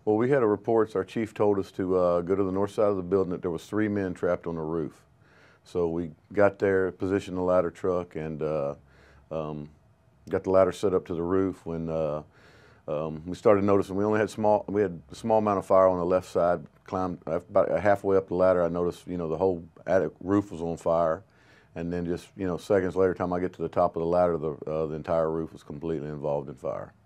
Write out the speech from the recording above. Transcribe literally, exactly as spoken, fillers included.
Well, we had a report. Our chief told us to uh, go to the north side of the building, that there was three men trapped on the roof. So we got there, positioned the ladder truck, and uh, um, got the ladder set up to the roof. When uh, um, we started noticing, we only had small, we had a small amount of fire on the left side. Climbed about halfway up the ladder, I noticed, you know, the whole attic roof was on fire. And then just, you know, seconds later, time I get to the top of the ladder, the, uh, the entire roof was completely involved in fire.